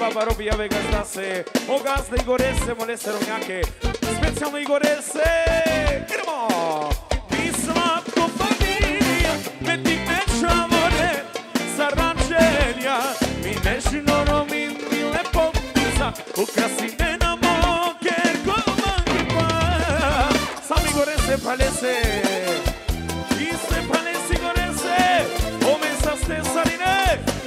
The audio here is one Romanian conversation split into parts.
baba robi, ave gazdase. O gazda Igorese, molese Romnjake. Specijalno Igorese. Idemo! Mi slatko familija, me ti mečavore, saranđelja. Mi nežino mi lepotica, ukrasine na moke komangipa. Sam Igorese palese, iste palese Igorese, ome sa ste sarine.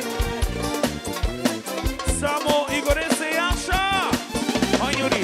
Samo Igorese jaša, ajuni.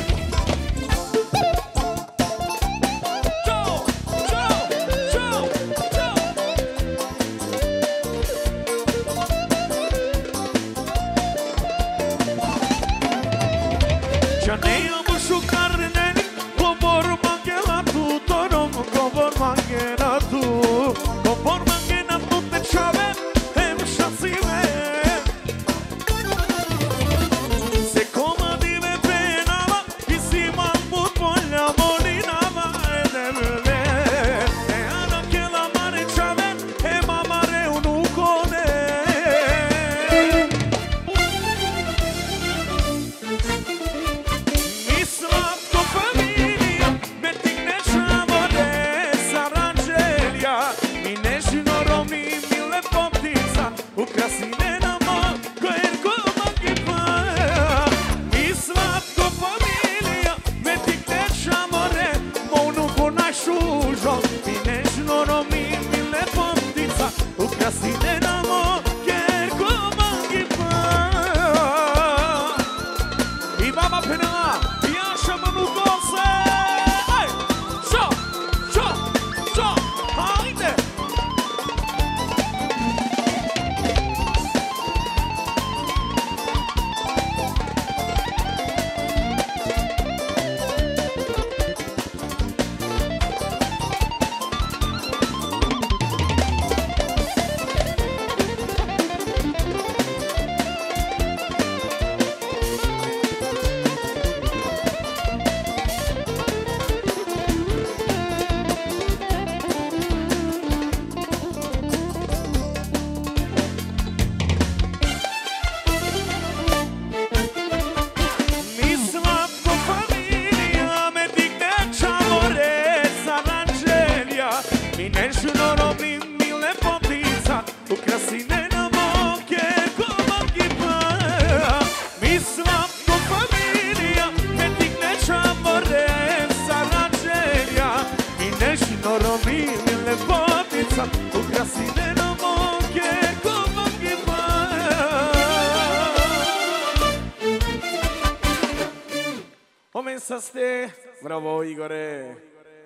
Bravo Igore.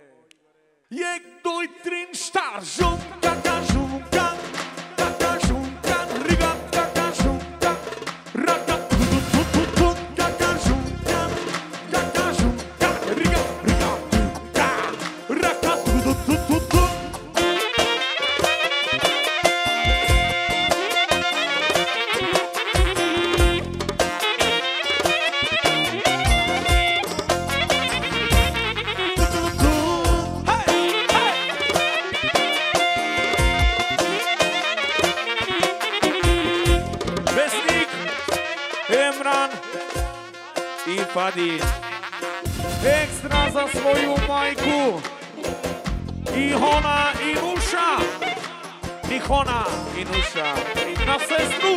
1, 2, 3, star, junca, junca, junca, riga, junca, raca, junca, junca, riga, raca, Fadi, ekstra za svoju majku Ihona i Nuša, Ihona i Nuša, na sestru.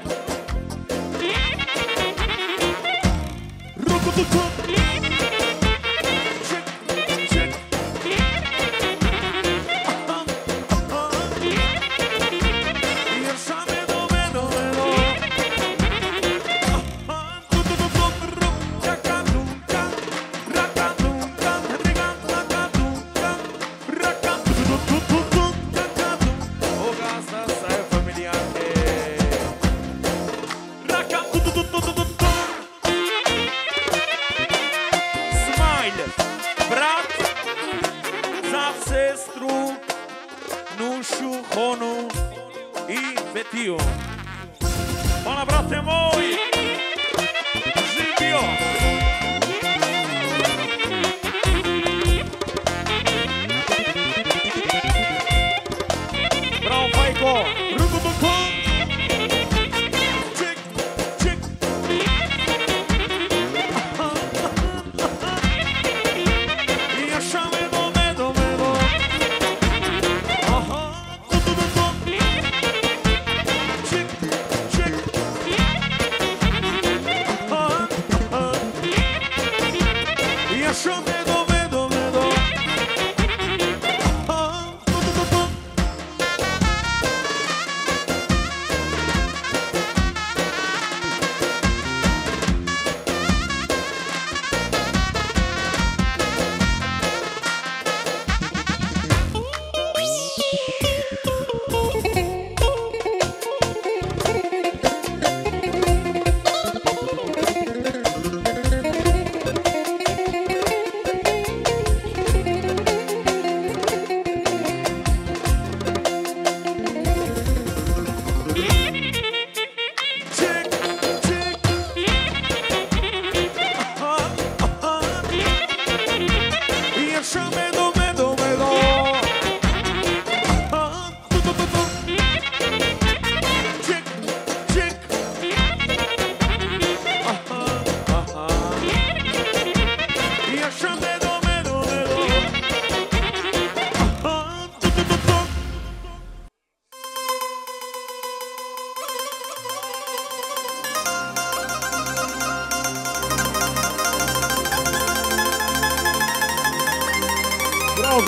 Ruku tu tu. Hvala, brate moj! Živio! Bravo, Fajko! Ruku do to! Ček, ček!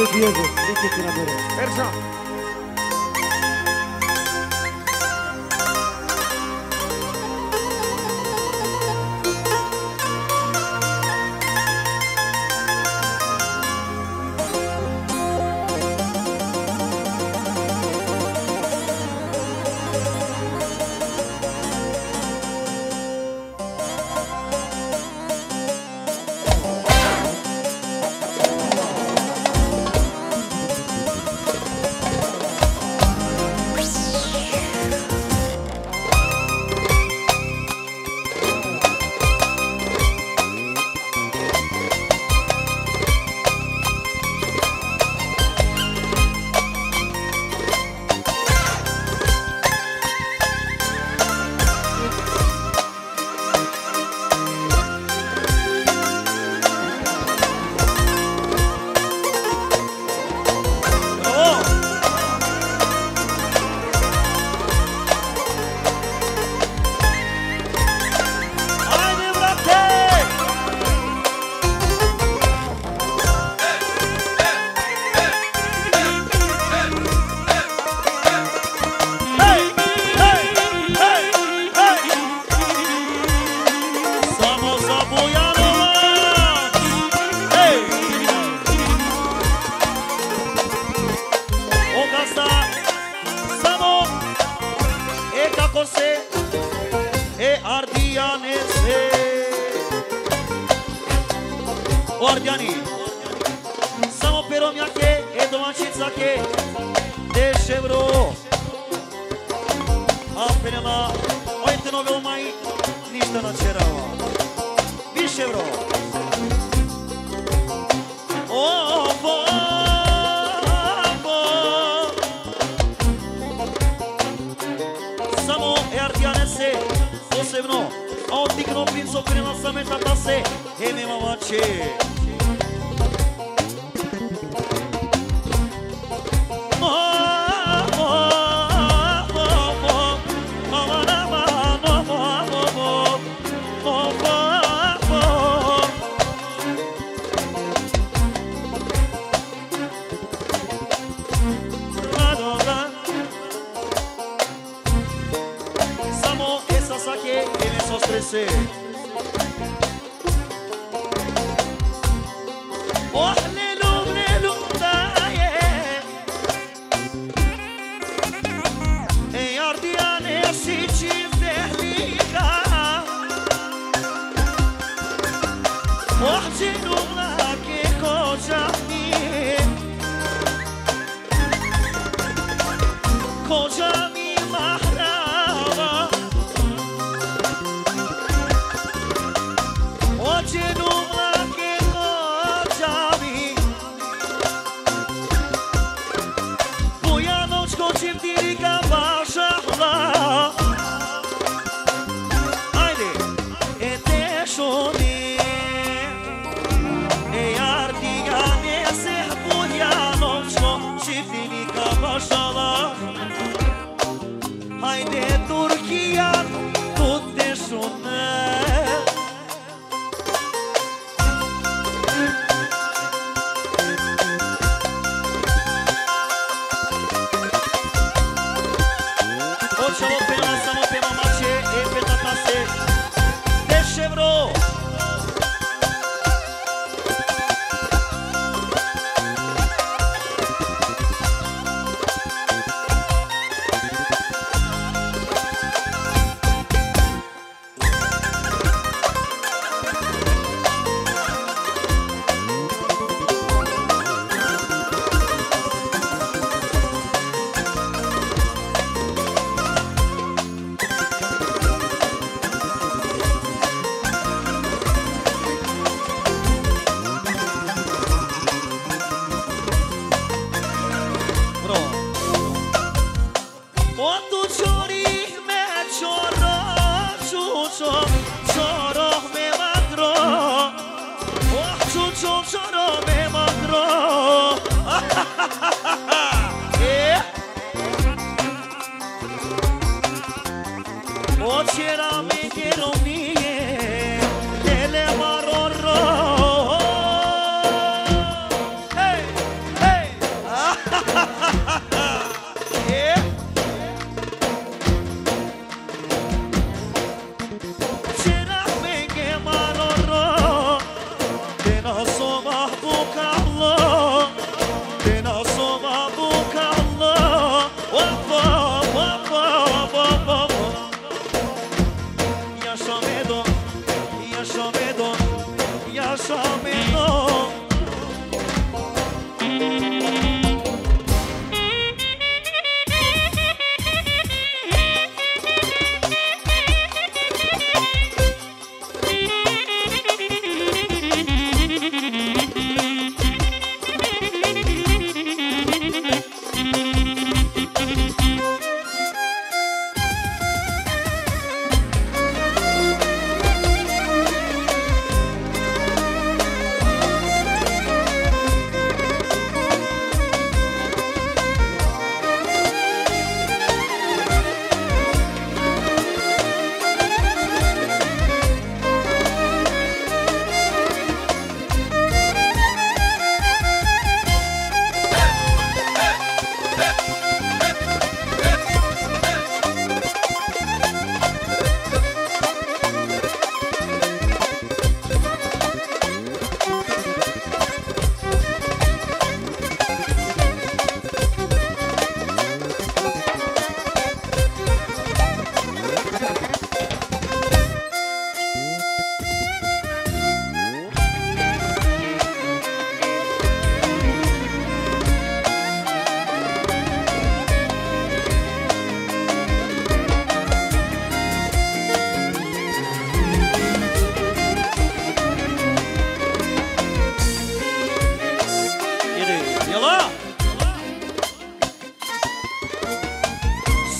Diego, liki ti na bere. Perciò. Guardiani, samo pero mjake e domaćica ke deše bro. A penela, ojte nove umaj, ništa načerava. Više bro. Ovo, samo e ardiane se posebno, a odigno princo penela sametata se, e nema mače. Samo esa sake e me sostrese.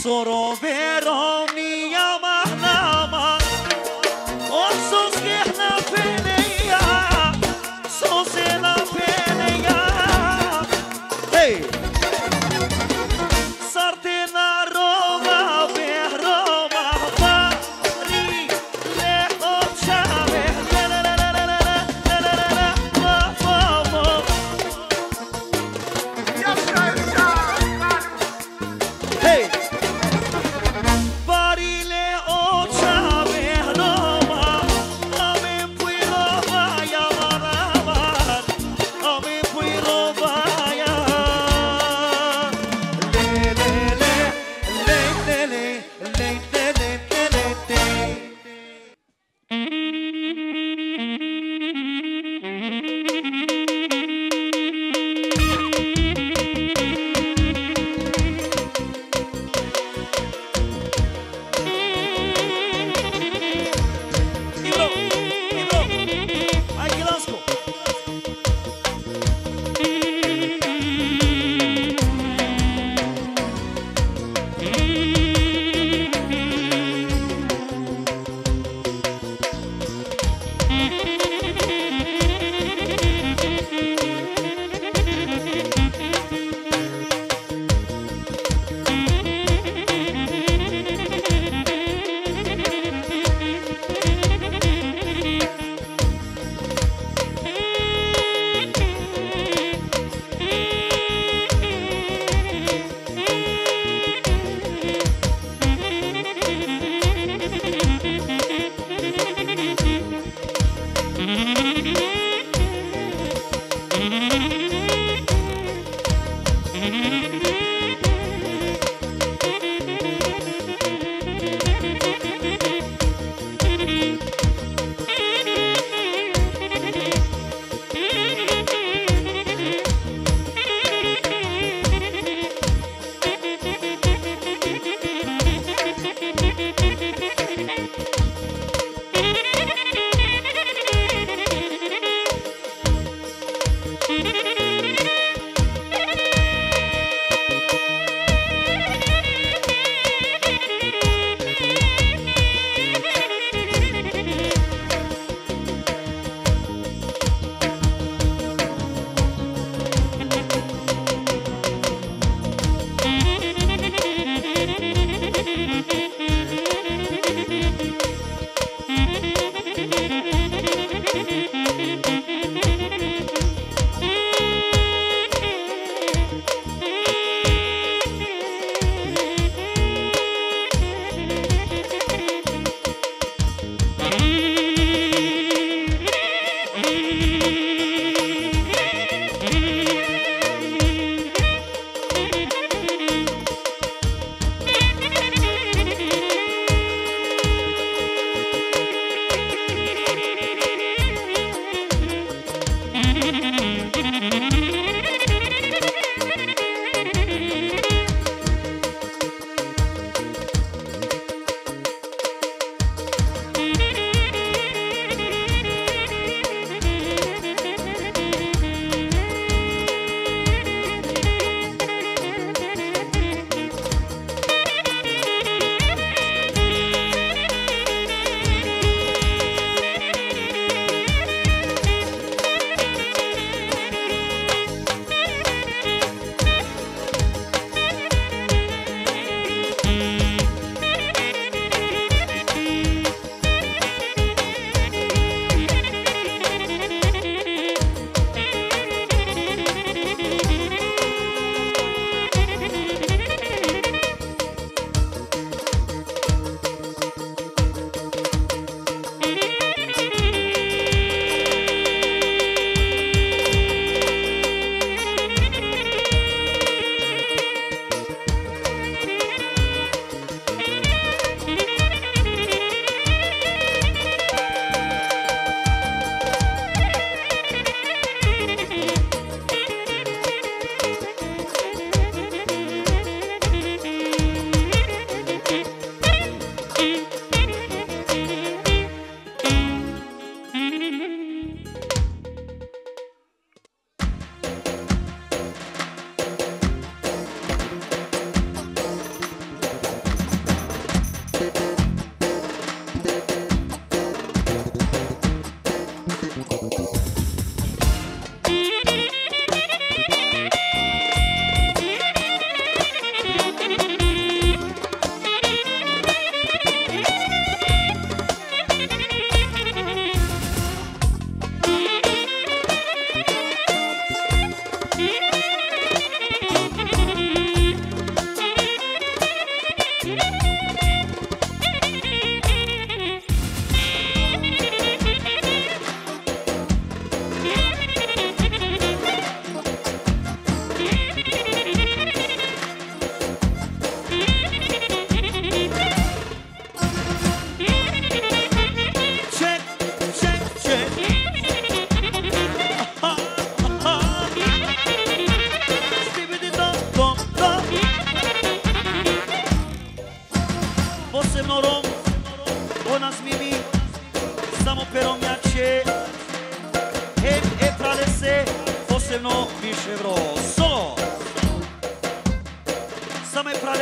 Zoro veroni yamanama Osos kehna peneya Sosena peneya Hey Sartena Roma ver Roma Pari le ochave Hey Parile ochave Roma Ame pui Roma yamanaman Ame pui Roma ya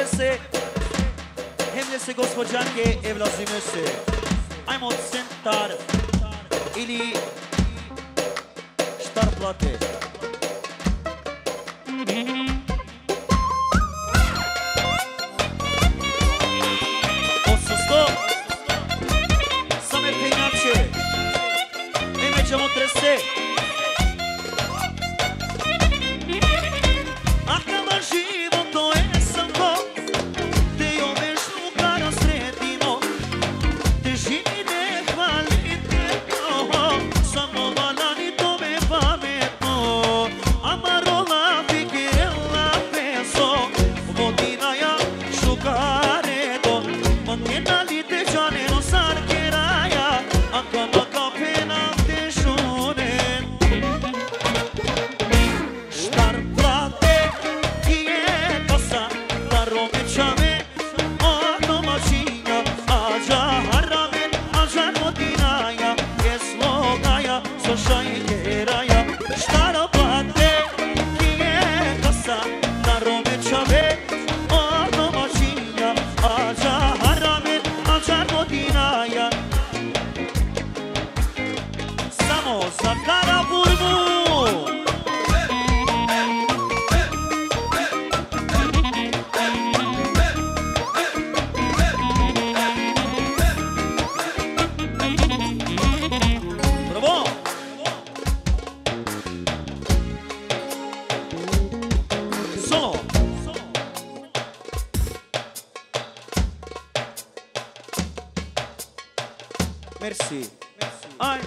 trese. Hemle se gospođanke e vlazime se. Ajmo centar ili štar plate. Same penjače, ime ćemo trese. A kada život to je samo, te ove šuka na sredimo, te živi ne kvalitetno, samo valani to me pametno. Amarola fikirela peso, vodina ja šukaredo, manjena li te džane no sarkeraja, a kama kapena te šunen. Štar plate i je kasa, da romećame o domaćinja, ađa haramen, ađa godinaja, je slogaja, so šajkeraja. Štar plate i je kasa, da romećame o domaćinja, ađa haramen, ađa godinaja. Samo za Karaburmu. Bravo! Solo! Merci. Ai.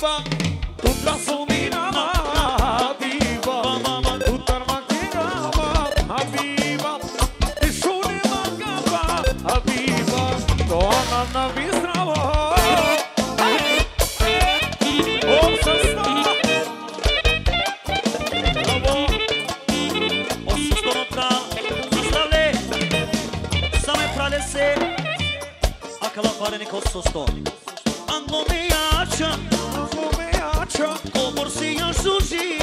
Habiba, tutta sonirama, Habiba, tutta armachirama, Habiba, e shune magaba, Habiba, dona na vistrava. Aquela parene com sosto. Ando me acha, como se eu suji.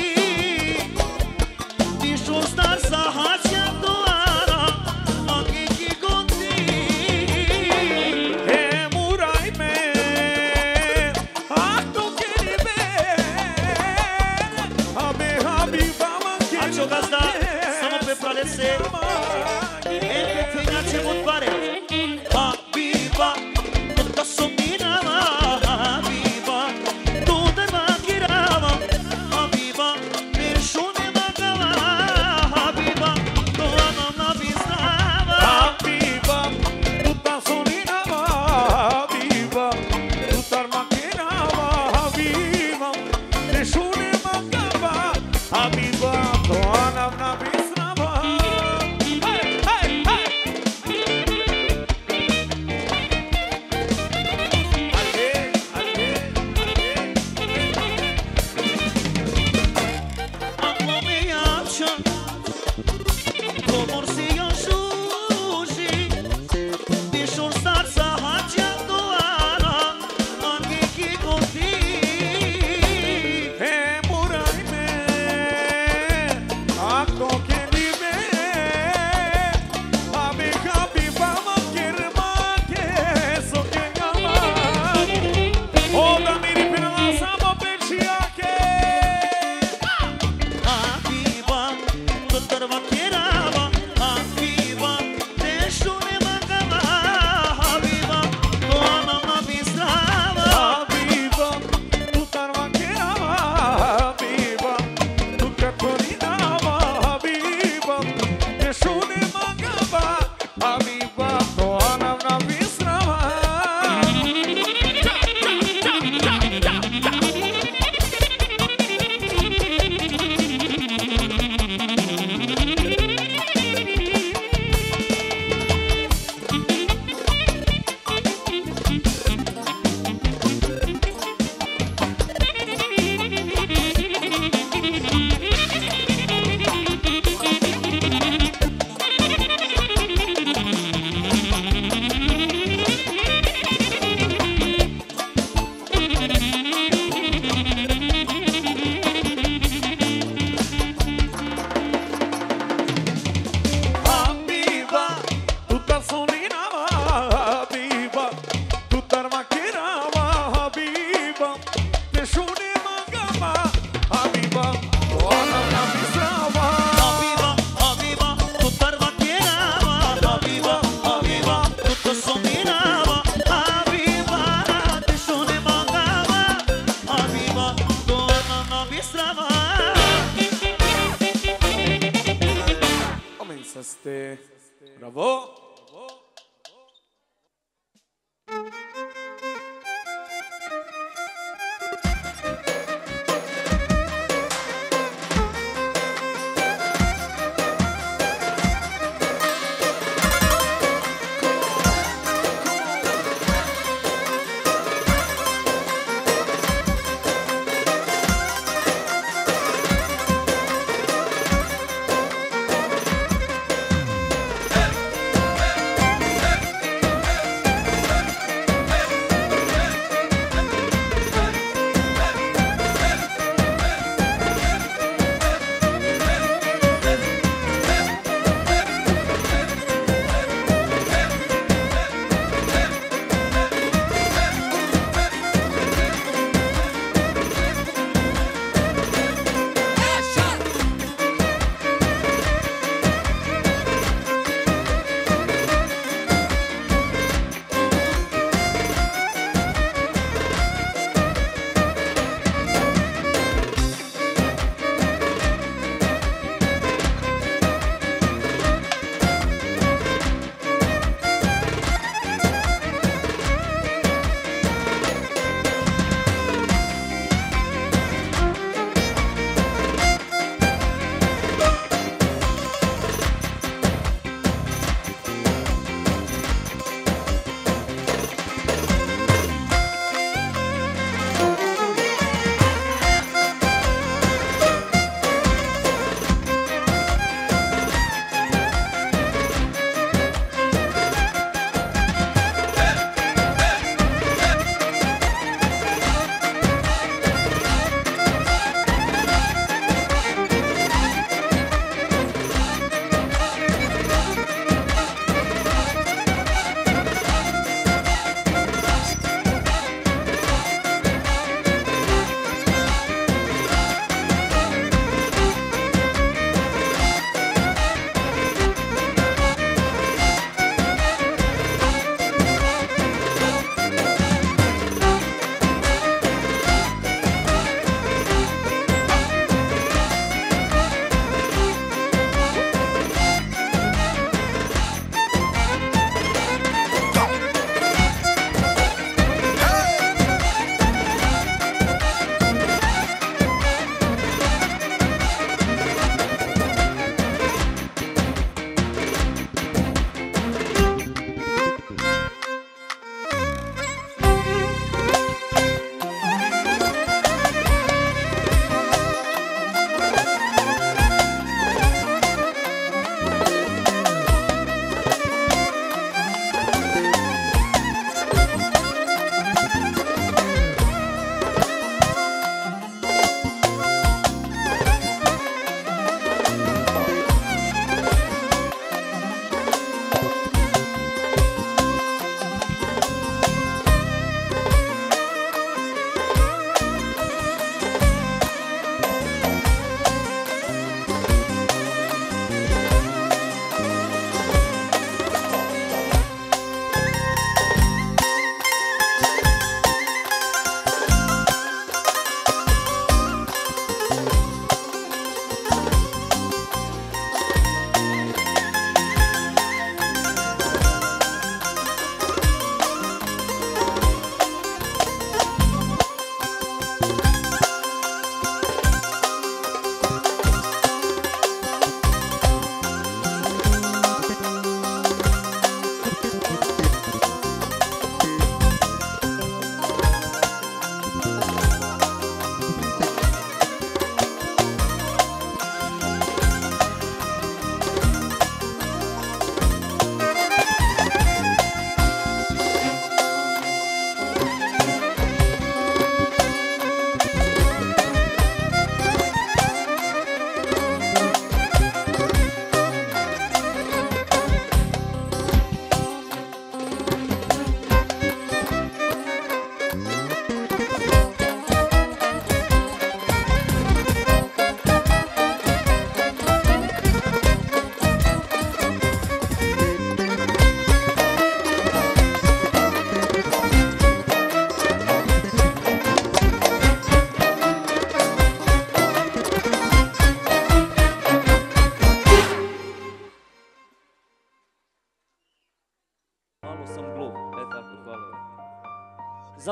Deixa eu estar sarrateando ara, aqui que conti. É murai me, acto que ele vê. Habiba, A jogada, sama pe pralese. Ele tinha te muito pare. Habiba, tutta sominava. Habiba, tudo maquirava. Habiba, pershune magava. Habiba, tua mamma visava. Habiba, tutta soninava. Habiba, tutta armachirava. Habiba, neshune magava. Habiba, tua mamma visava. Hey, hey, hey. Ando me acha, como se eu suji. Deixa eu estar sarrateando ara, aqui que conti. É murai me, acto que ele vê. Habiba, maquirma, que so que ama. Oda miri pela nossa bopetia que. Habiba, tutta maquirava. Habiba, deixa-me magava. Habiba, tua mamma visava. Habiba, tutta armachirava. Habiba, tutta corinava. Habiba, neshune magava. Habiba, tua mamma visava. Habiba, tutta soninava. Habiba, tutta armachirava. Habiba, neshune magava. Habiba, tua mamma visava. Habiba, Habiba, tutta maquirava. Habiba, Habiba, tutta sominava. Habiba, deixa-me magava. Habiba, tua mamma visava. Comenzaste. Bravo. Hey,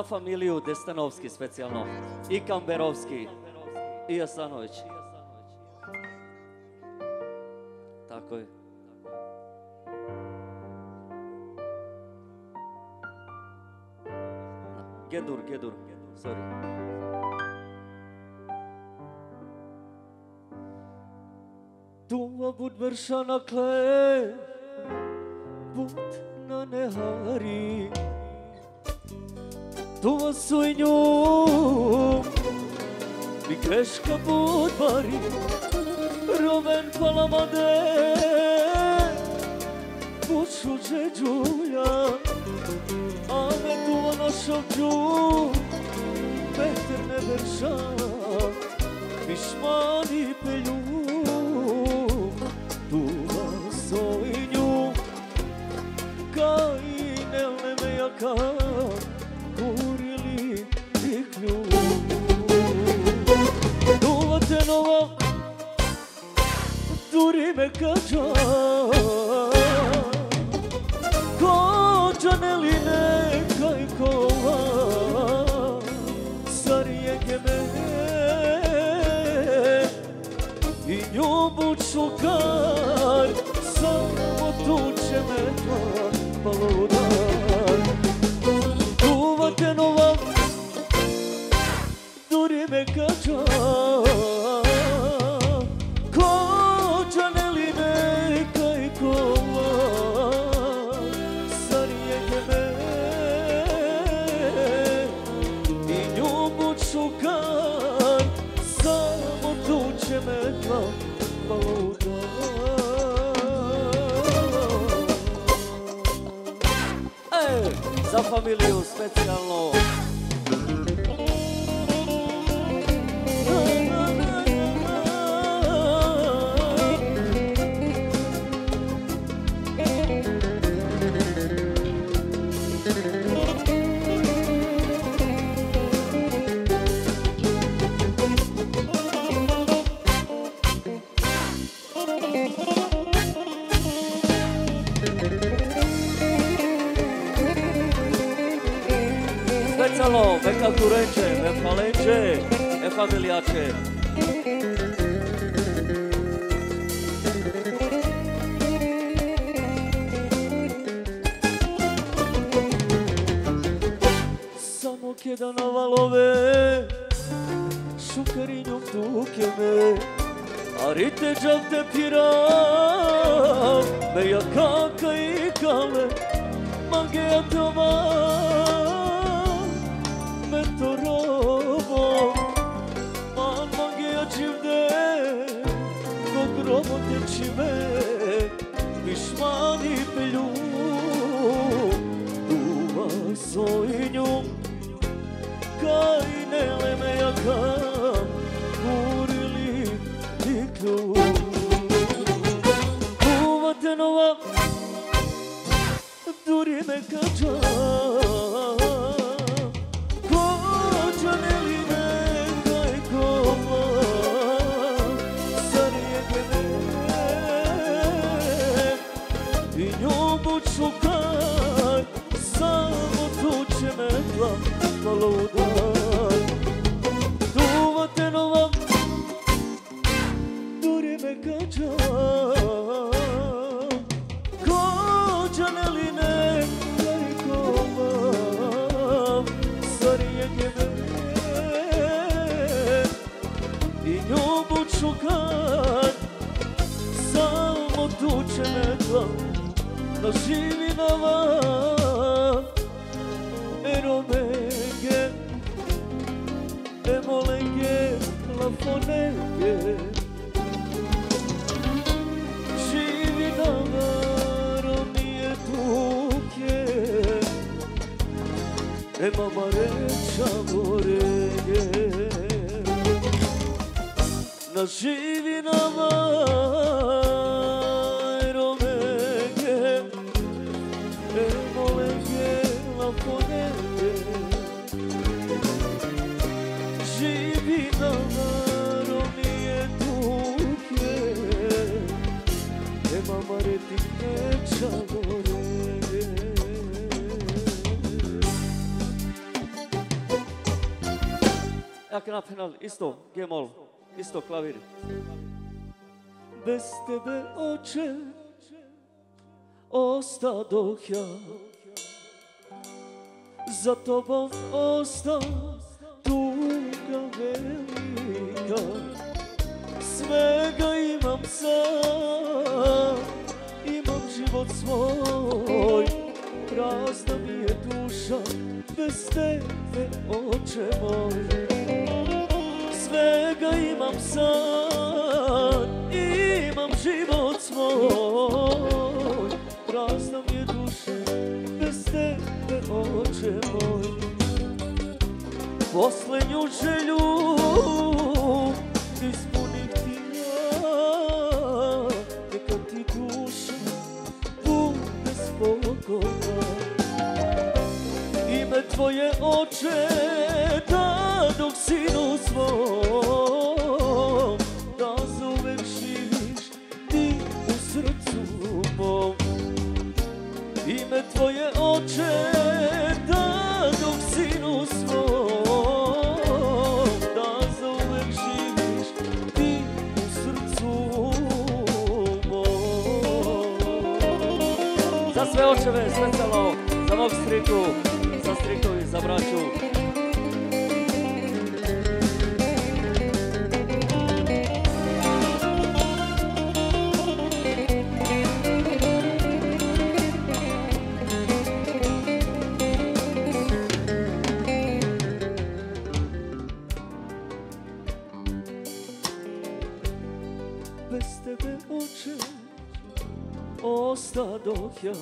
familiju Destanovski specijalno, i Kamberovski, i Jasanović. Tako je. Gedur, sorry. Tua bud bershana kle, bud na nehari. Tua suinju, mi greška bud bari. Roven palamade, bud šuđe džulja. Ame tua našo džu, beter ne bershana, Bishmani pelju. Tua soinju, kai nelne mejaka, kurili iklju. Tua tenova, duri me kađa, kođa neline kaj kova, sarije geme, i njubu čukar, samo tuče me tva paludar. Tuva tenova, duri me kađa, kođa neline kaj kova, sarije geme, i njubu čukar, samo tuče me tva paludar. Za familiju specijalno. Specijalno, Beka Kureće, Falenče, familijače. Samo keda na valove, šukarinjom tuke me, arite džavte pira, meja kaka i kale, magija toma. Mentorovo, man magija čivde, kog robote čime, Bishmani pelju. Tua soinju, kaj nele mejaka, kurili iklju. Tua tenova, duri me kađa, čukar, samo tuče me tva paludar. Tuva tenova, duri me kađa, kođa neline kaj kova, sarije geme, i njubu čukar, samo tuče me tva. No živi nova, eromenge, emolenge, lafonenge. Živi nova, romije tuke, emamareća morenge. No živi nova, živi na rovnije tuke, nema mareti neća gore. na penal, isto, G-mol, isto klavir. Bez tebe, oče, ostadoh ja, za tobom osta tuga velika, svega imam sam, imam život svoj, prazna mi je duša, bez tebe, oče moj. Svega imam san, imam život svoj, prazna mi je duša, bez tebe, oče moj. Poslednju želju ispunih ti ja, neka ti duša bude spokojna. Ime tvoje, oče, dadok sinu svom, da zauvek živiš ti u srcu mom. Ime tvoje, oče, dadok sinu svom, da zauvek živiš ti u srcu mom. Za sve očeve, specijalno za mog striku, za strikovi, za braću. Bez tebe, oče, ostadoh ja,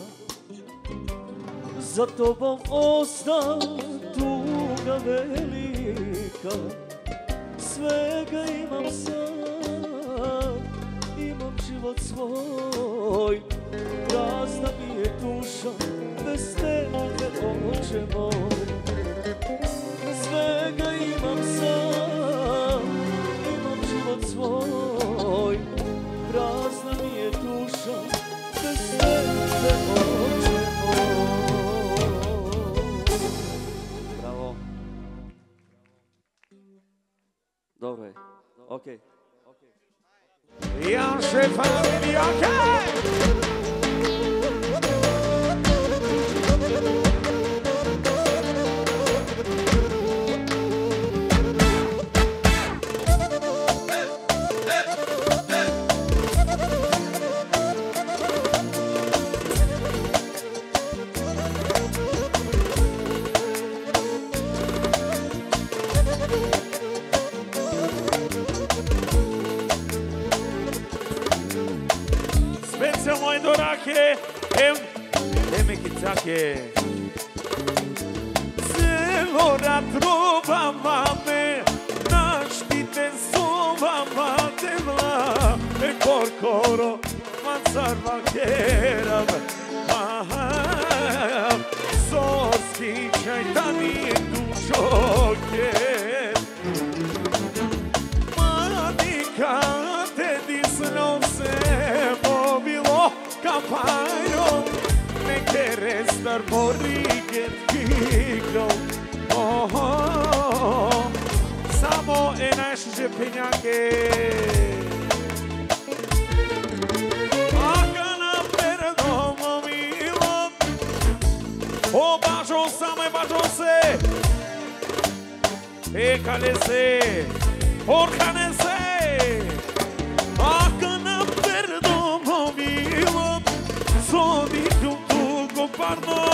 za tobom osta tuga velika, svega imam sam, imam život svoj, prazna mi je duša, bez tebe, oče moj. Svega imam sam, imam život svoj, prazna mi je duša, bez tebe, oče moj. Bravo. Dobro je, okej. Janše familijake! Moj dorake, mi kicake. Celo ratrova mame, naštite sova matevla, korkoro, mancarva kerav, soski čaj da nije dušoke. Madika te disno se mobilo kampajom, neke restar moriget kikao. Samo naše penjake. Aka na perdom milom, bažo same bažo se, ekale se, orkane se. Aka na perdom milom, sodiću tugo parno,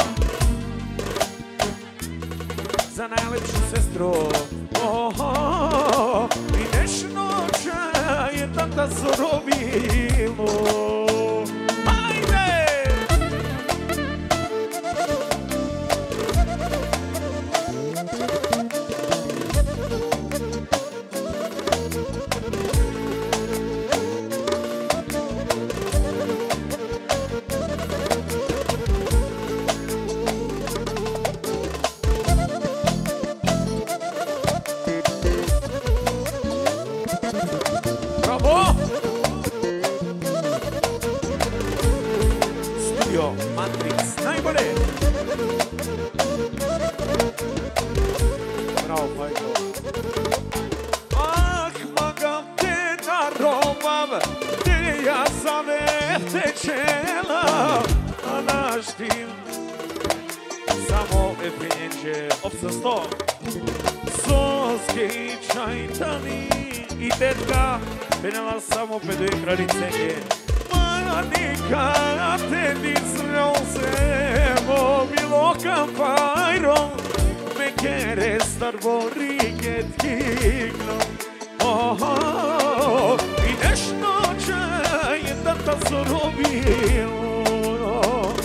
za najlepšu sestru. I nešnoća je tata zorovilo. Ajde! Matrix, najbolje! Bravo, Fajko. Magam te naromam, te ja zaveh te qela. A na shtim, samo e pinje opse sto. Sos ke I qaj tani, I tetka, penela samo pe dve kralice nje. Manika te nisreo se, mo bilo kampajro, me kere starbori ket kikno. I nešto čaj da ta sorobilo.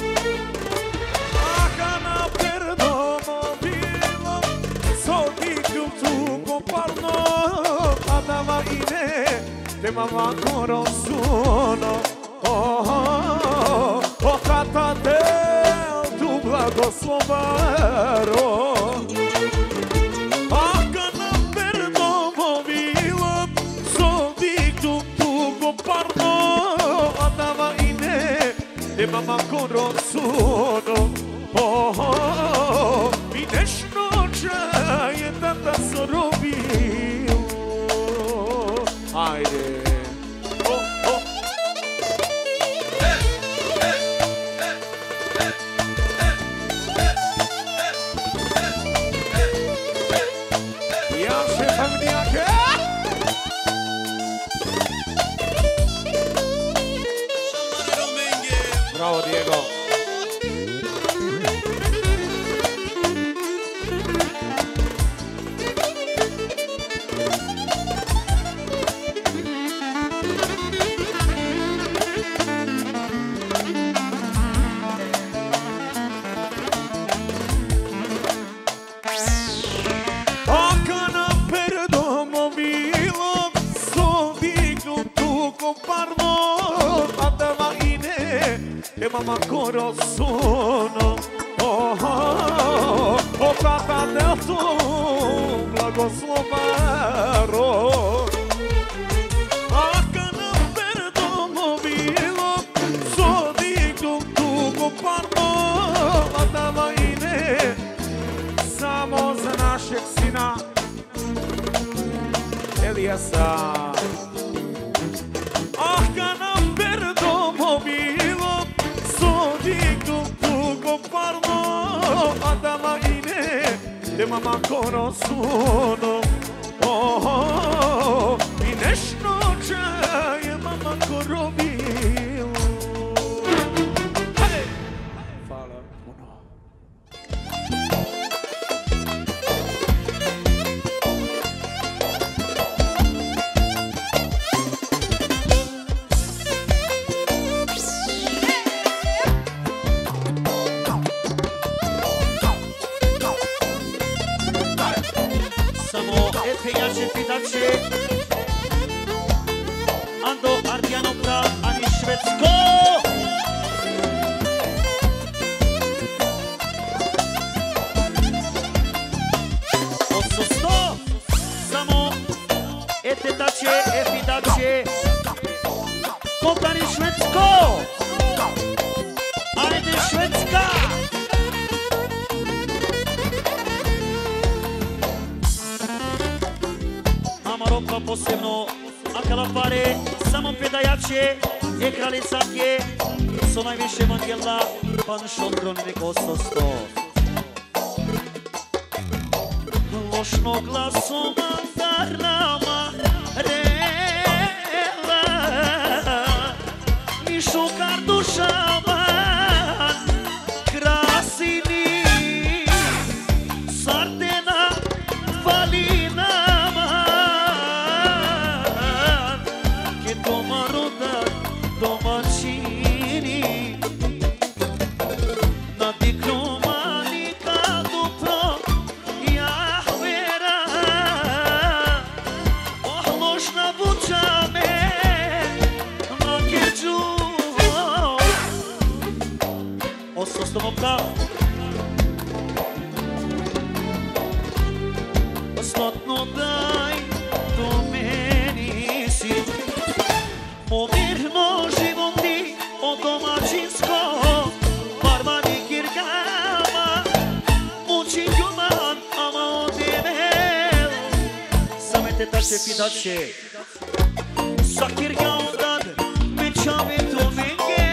Aka na perdomo bilo, sodikum tu komparno, adama ine, te mama korosuno. O tata del tu blagoslovaro. E mama corazzono, mi nešto čaj da ta sorobio. Ajde. Ja šefam nijake. Bravo, Diego. Aka na perdomo bilo, sodignuto comparno, adama ine, e mamma ancora sono. O tata del tuo blagoslovaro. Aka na perdomo bilo, sodignuto comparno, adama ine, samo za našeg sina Elijasa. Aka na perdomo bilo, sodignuto comparno, adama ine, te mama conoscono. Mi nešto čaj mama korobilo. Hvala puno. Fitače Ando Ardijanovka ani Švedsko. Odsusto samo etetače, efitače Kokani Švedsko. Ajde Švedska. Maroka posebno, a kada pare samo pedajače, je kraljica je, so najviše manjela, pan šodronik ososto. Lošno glasom mandarnama, rela, mišu kardušama, krasini, sardena, valina. Ostatno daj do meni si Pomirno životi o domaćinsko Barmani kirgama Muči ljubav ama odjeve te taše fidače. Sakir gaudan me čave tu menge,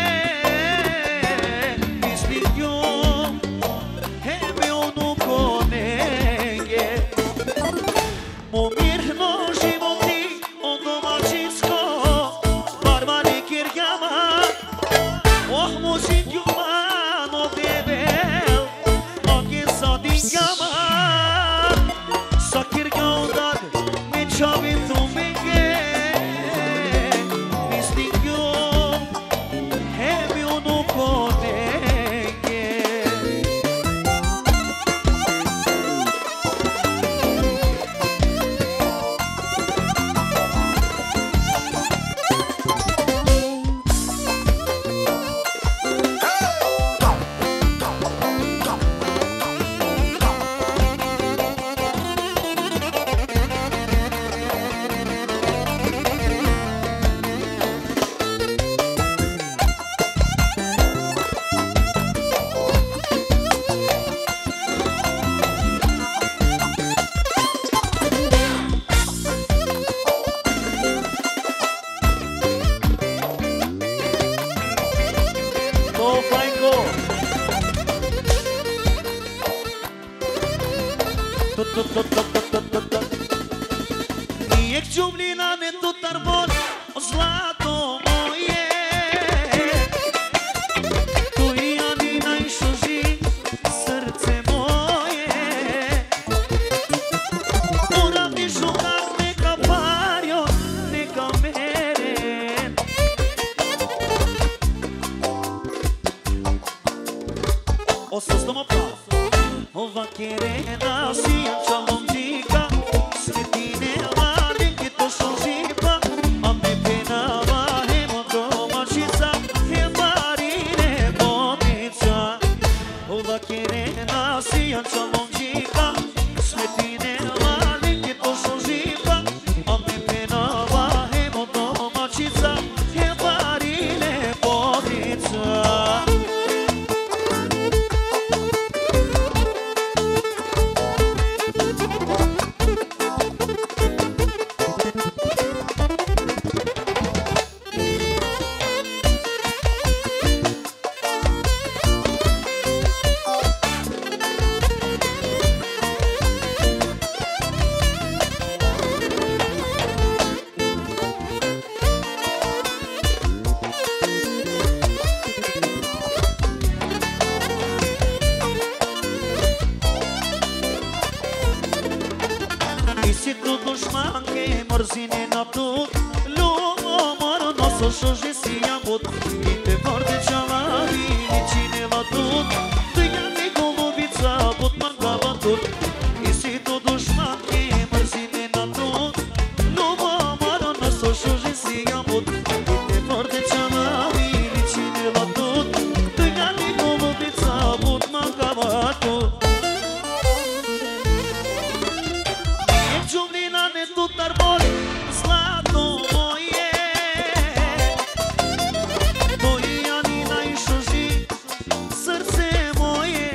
izbirju hebe onu konenge. Mo mirno životi od domaćinsko, barmani kirgama, oh muzin juman od debel, oge sadin gama. Sakir gaudan me čave tu menge, izbirju hebe onu konenge. Lijek džumlina ne tutar bol, o zlato moje. Tu i ja ni najšuži, srce moje. Uradi žugar neka pario, neka meren. Osos domo pravo. Ova querena si ančalom džika, sredine mali ki to šužipa, a me penava hemo domaćica, he barine botica. Ova querena si ančalom džika, sredine mali ki to šužipa, a me penava hemo domaćica, he barine botica. Si tu dușmanke mărzine na tot, lumo mără n-o să șoje si ia pot. I te vorbe ceala vini cine la tot, tăia mi golovița pot mangava tot. I si tu dușmanke mărzine na tot, lumo mără n-o să șoje si ia pot. I te vorbe ceala vini cine la tot, tăia mi golovița pot mangava tot. Džumlina ne tutar bol, zlato moje. To i ja ni najšuži, srce moje.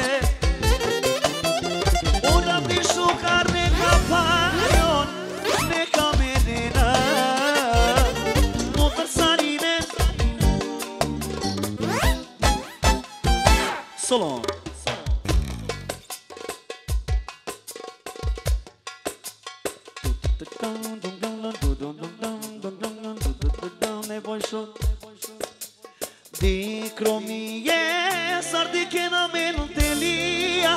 Odavdi šuhar neka parion, neka menena. Unutar sarine. Solo. Dikro mi je sardike na mentelia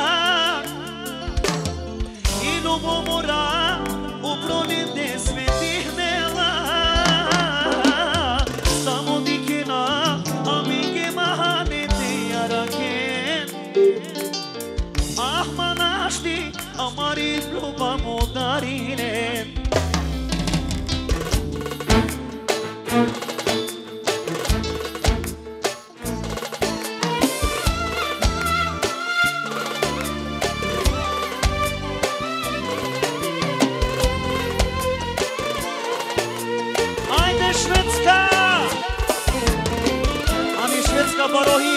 I ljubomora u proljetne svetihnela. Samo dikena, a mige mahanete jaraken. Ah manašti, a mari ljubamo darinen. Švedska! Ani švedska barohi